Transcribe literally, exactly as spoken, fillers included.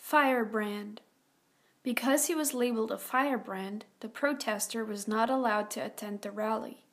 Firebrand. Because he was labeled a firebrand, the protester was not allowed to attend the rally.